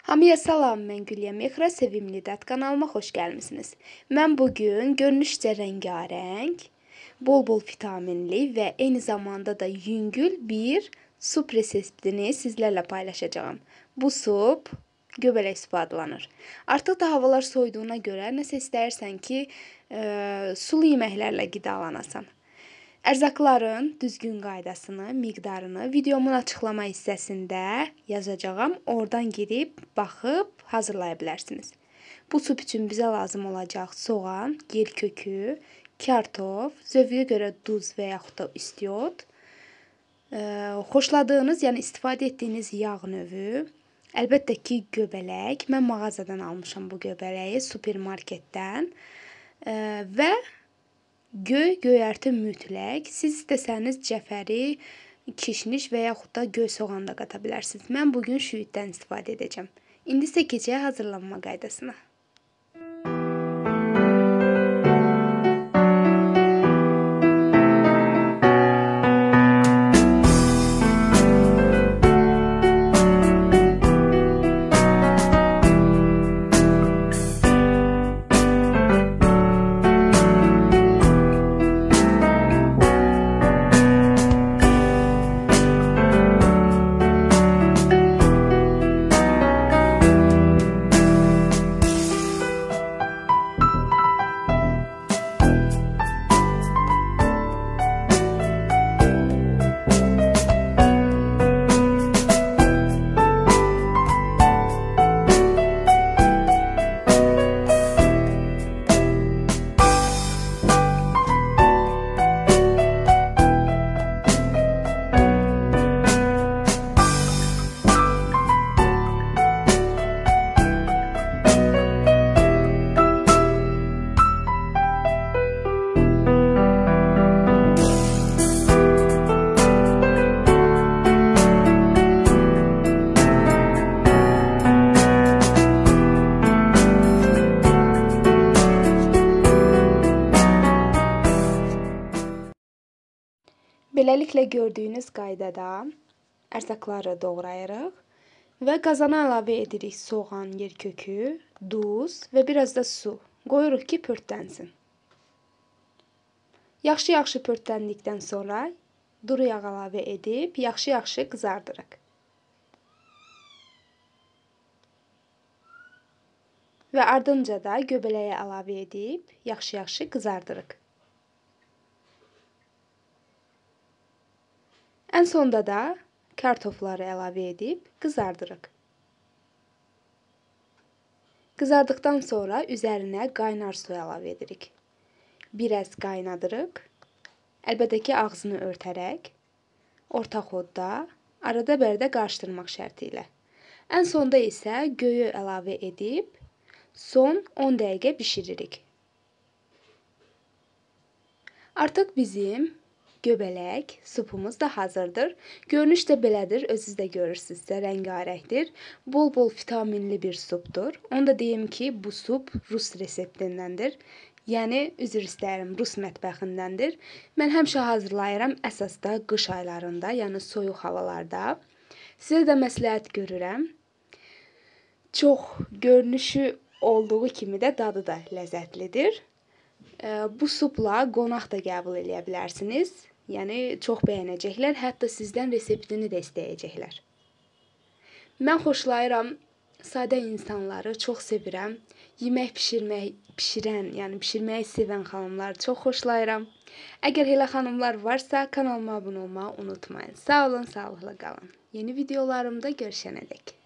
Hamıya salam, mən Gülya Mexra, Sevimli Dad kanalıma xoş gəlmisiniz. Mən bugün görünüşcə rəngarəng, bol-bol vitaminli və eyni zamanda da yüngül bir sup reseptini sizlərlə paylaşacağım. Bu sup göbələk supu adlanır. Artıq da havalar soyduğuna görə nəsə istəyirsən ki, sulu yeməklərlə qidalanasan. Ərzaqların düzgün qaydasını, miqdarını videomun açıqlama hissəsində yazacağam. Oradan girib, baxıb hazırlaya bilərsiniz. Bu sup üçün bizə lazım olacaq soğan, yel kökü, kartof, zövqə görə duz və yaxud da istiot, xoşladığınız, yəni istifadə etdiyiniz yağ növü, əlbəttə ki, göbələk. Mən mağazadan almışam bu göbələyi, supermarketdən və göyərti mütləq. Siz istəsəniz cəfəri, kişniş və yaxud da göy soğan da qata bilərsiniz. Mən bugün şüyüddən istifadə edəcəm. İndi isə keçək hazırlanma qaydasına. Beləliklə gördüyünüz qaydada ərzaqları doğrayırıq və qazana əlavə edirik soğan, yer kökü, duz və biraz da su. Qoyuruq ki, pörtlənsin. Yaxşı pörtləndikdən sonra duru yağ əlavə edib yaxşı qızardırıq. Və ardınca da göbələyi əlavə edib yaxşı qızardırıq. Ən sonda da kartofları əlavə edib qızardırıq. Qızardıqdan sonra üzərinə qaynar su əlavə edirik. Biraz qaynadırıq. Əlbəttə ki, ağzını örtərək, orta xodda, arada bərdə qarışdırmaq şərti ilə. Ən sonda isə göyü əlavə edib son 10 dəqiqə bişiririk. Artıq bizim göbələk supumuz da hazırdır. Görünüş də belədir, özünüz də görürsünüzsə, rəngarəngdir. Bol-bol vitaminli bir supdur. Onu da deyim ki, bu sup Rus reseptindəndir. Yəni, üzr istəyirəm, Rus mətbəxindəndir. Mən həmişə hazırlayıram, əsas da qış aylarında, yəni soyuq havalarda. Sizə də məsləhət görürəm. Çox görünüşü olduğu kimi də dadı da ləzzətlidir. Bu supla qonaq da qəbul edə bilərsiniz. Yəni, çox bəyənəcəklər, hətta sizdən reseptini də istəyəcəklər. Mən xoşlayıram, sadə insanları çox sevirəm. Yemək bişirən, yəni bişirməyi sevən xanımları çox xoşlayıram. Əgər elə xanımlar varsa, kanalıma abunə olmağı unutmayın. Sağ olun, sağlıqla qalın. Yeni videolarımda görüşənədək.